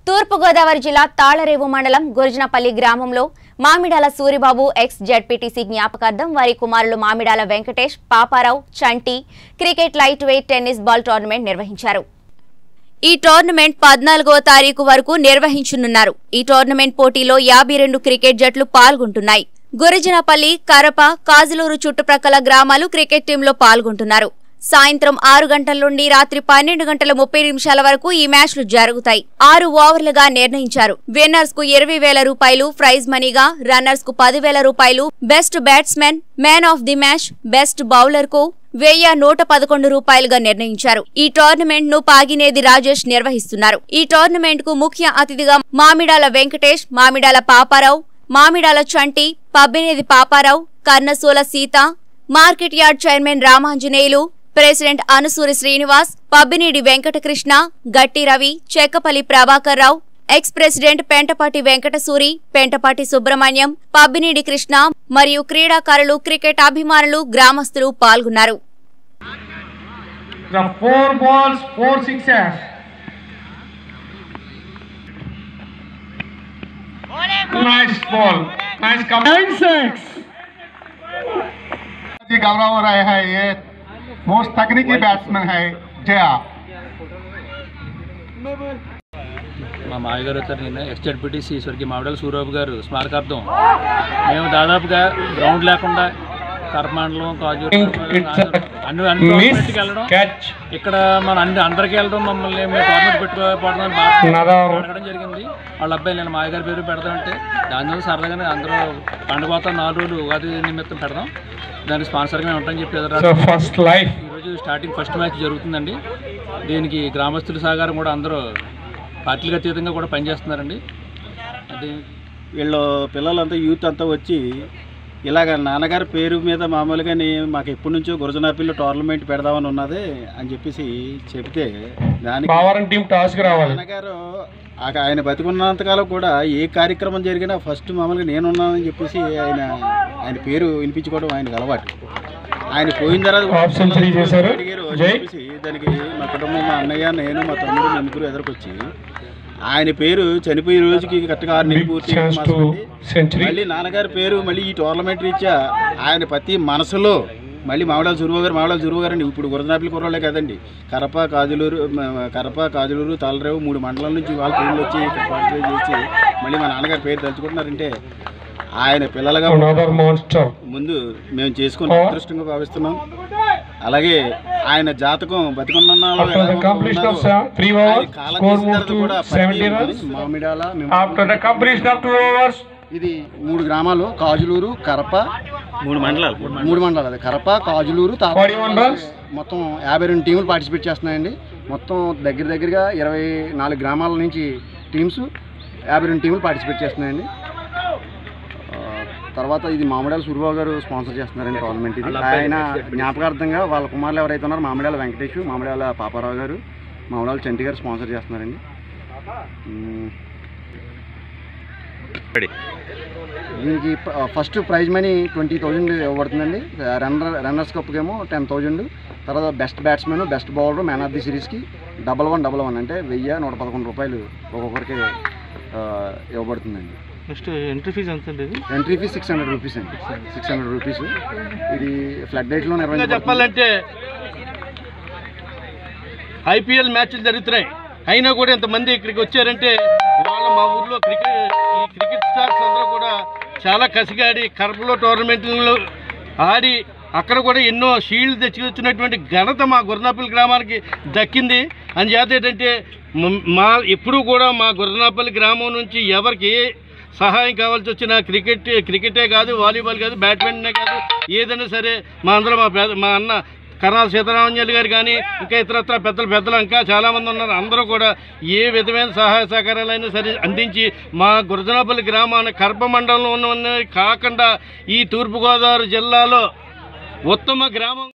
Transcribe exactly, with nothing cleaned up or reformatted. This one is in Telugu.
తూర్పు గోదావరి జిల్లా తాళరేవు మండలం గురజనపల్లి గ్రామంలో మామిడాల సూరిబాబు ఎక్స్ జెడ్పీటీసీ జ్ఞాపకార్థం వారి కుమారులు Mamidala Venkatesh, Paparao, Chanti cricket light weight tennis ball tournament నిర్వహించారు. ఈ టోర్నమెంట్ పద్నాలుగవ తారీఖు వరకు నిర్వహించనున్నారు. ఈ టోర్నమెంట్ పోటీలో యాభై రెండు క్రికెట్ జట్లు పాల్గొంటున్నాయి. గురజనపల్లి, కరప, కాజులూరు చుట్టుప్రక్కల గ్రామాలు క్రికెట్ టీంలో పాల్గొంటున్నారు. సాయంత్రం ఆరు గంటల నుండి రాత్రి పన్నెండు గంటల ముప్పై నిమిషాల వరకు ఈ మ్యాచ్లు జరుగుతాయి. ఆరు ఓవర్లుగా నిర్ణయించారు. విన్నర్స్ కు ఇరవై వేల రూపాయలు ప్రైజ్ మనీగా, రన్నర్స్ కు పదివేల రూపాయలు, best batsmen, man of the match, best bowler కు వెయ్యి నూట పదకొండు రూపాయలుగా నిర్ణయించారు. ఈ టోర్నమెంట్ ను పాగినేది రాజేష్ నిర్వహిస్తున్నారు. ఈ టోర్నమెంట్ కు ముఖ్య అతిథిగా Mamidala Venkatesh, Mamidala Paparao, Mamidala Chanti, Pabbinedi Paparao, Karnasula Sita, market yard chairman Ramanjaneyulu, president Anusuri Srinivas, Pabbinedi Venkatakrishna, Gatti Ravi, Chekkapalli Prabhakar Rao, ex president Pentapati Venkatasuri, Pentapati Subrahmanyam, Pabbinedi Krishna మరియు క్రీడాకారులు, క్రికెట్ అభిమానులు, గ్రామస్తులు పాల్గొన్నారు. गौरव हो रहे हैं, ये मोस्ट तकनीकी बैट्समैन है जया. మా మాయగారు వచ్చారు. నిన్న ఎక్స్ జెడ్పీటీసీ స్వర్గీయ మామిడాల సూరిబాబు గారు స్మారకార్థం మేము దాదాపుగా గ్రౌండ్ లేకుండా కర్మాండలం, కాజు అన్ని అన్ని టోర్నమెంట్కి వెళ్ళడం, ఇక్కడ మన అన్ని అందరికీ వెళ్ళడం, మమ్మల్ని మేము టోర్నమెంట్ పెట్టుకోకపోవడం బాగా అడగడం జరిగింది. వాళ్ళ అబ్బాయి నేను మాయగారి పేరు పెడతామంటే దానివల్ల సరదాగానే అందరూ పండుగ పోతాం, నాలుగు రోజులు ఉగాది నిమిత్తం పెడదాం, దానికి స్పాన్సర్గా మేము ఉంటామని చెప్పి ఫస్ట్ లైఫ్ ఈరోజు స్టార్టింగ్ ఫస్ట్ మ్యాచ్ జరుగుతుందండి. దీనికి గ్రామస్తుల సహకారం కూడా అందరూ పార్టీలకు అతీతంగా కూడా పనిచేస్తున్నారండి. అది వీళ్ళు పిల్లలంతా యూత్ అంతా వచ్చి ఇలాగ నాన్నగారి పేరు మీద మామూలుగానే మాకు ఎప్పటి నుంచో గురజనపల్లిలో టోర్నమెంట్ పెడదామని ఉన్నది అని చెప్పేసి చెప్తే దానికి నాన్నగారు ఆయన బతికున్నంతకాలం కూడా ఏ కార్యక్రమం జరిగినా ఫస్ట్ మామూలుగా నేనున్నానని చెప్పేసి ఆయన ఆయన పేరు వినిపించుకోవడం ఆయనకు అలవాటు. ఆయన పోయిన తర్వాత చెప్పేసి దానికి మా కుటుంబం, మా అన్నయ్య, నేను, మా తమ్ముడు ముగ్గురు ఎదురుకొచ్చి ఆయన పేరు చనిపోయే రోజుకి కరెక్ట్గా ఆరు నెలలు పూర్తి మళ్ళీ నాన్నగారి పేరు మళ్ళీ ఈ టోర్నమెంట్ రీత్యా ఆయన ప్రతి మనసులో మళ్ళీ మామిడాల సూరిబాబు గారు మామిడాల సూరిబాబు గారు అండి. ఇప్పుడు గురజనపల్లి కుర్రోళ్ళే కదండి, కరప, కాజులూరు, కరప, కాజులూరు, తాళరేవు మూడు మండలాల నుంచి వాళ్ళ టీంలు వచ్చి ఇక్కడ పార్టిసిపేట్ చేసి మళ్ళీ మా నాన్నగారి పేరు తలుచుకుంటున్నారంటే ఆయన పిల్లలుగా ముందు మేము చేసుకుని అదృష్టంగా భావిస్తున్నాం. అలాగే ఆయన జాతకం బతికున్న ఇది మూడు గ్రామాలు కాజులూరు, కరప, మూడు మండలాలు మూడు మండలాలు అదే కరప, కాజులూరు, మొత్తం యాభై రెండు టీములు పార్టిసిపేట్ చేస్తున్నాయండి. మొత్తం దగ్గర దగ్గరగా ఇరవై నాలుగు గ్రామాల నుంచి టీమ్స్ యాభై రెండు టీములు పార్టిసిపేట్ చేస్తున్నాయండి. తర్వాత ఇది మామిడాల సూరిబాబు గారు స్పాన్సర్ చేస్తున్నారండి టోర్నమెంట్. ఇది ఆయన జ్ఞాపకార్థంగా వాళ్ళ కుమారులు ఎవరైతే ఉన్నారో మామిడాల వెంకటేష్, మామిడాల పాపారావు గారు, మామిడాల చంటి గారు స్పాన్సర్ చేస్తున్నారండి. దీనికి first prize money twenty thousand ఇవ్వబడుతుందండి. రన్నర్ రన్నర్స్ కప్కి ఏమో టెన్ థౌజండ్. తర్వాత best batsmen, best bowler, man of the సిరీస్కి డబల్ వన్ డబల్ వన్ అంటే వెయ్యి నూట పదకొండు రూపాయలు ఒక్కొక్కరికి ఇవ్వబడుతుందండి. నెక్స్ట్ ఎంట్రీ ఫీజు ఎంత అండి? Entry fee six hundred rupees అండి. సిక్స్ హండ్రెడ్ రూపీస్ ఇది ఫ్లడ్ డేట్లో నిర్వహించాలి. చెప్పాలంటే ఐపీఎల్ మ్యాచ్లు జరుగుతున్నాయి, అయినా కూడా ఇంతమంది ఇక్కడికి వచ్చారంటే వాళ్ళ మా ఊర్లో క్రికెట్ ఈ క్రికెట్ స్టార్స్ అందరూ కూడా చాలా కసిగాడి కరపలో టోర్నమెంట్లు ఆడి అక్కడ కూడా ఎన్నో షీల్డ్ తెచ్చుకొచ్చినటువంటి ఘనత మా గురజనపల్లి గ్రామానికి దక్కింది. అని చేత ఏంటంటే మా ఎప్పుడూ కూడా మా గురజనపల్లి గ్రామం నుంచి ఎవరికి సహాయం కావాల్సి వచ్చిన క్రికెట్ క్రికెటే కాదు, వాలీబాల్ కాదు, బ్యాడ్మింటనే కాదు, ఏదైనా సరే మా అందరూ మా పెద్ద మా అన్న కర్నాల సీతారామంజలి గారు కానీ ఇంకా ఇతరత్ర పెద్దలు పెద్దలు ఇంకా చాలామంది ఉన్నారు. అందరూ కూడా ఏ విధమైన సహాయ సహకారాలైనా సరే అందించి మా గురజనపల్లి గ్రామాన్ని కరప మండలంలో ఉన్న కాకుండా ఈ తూర్పుగోదావరి జిల్లాలో ఉత్తమ గ్రామం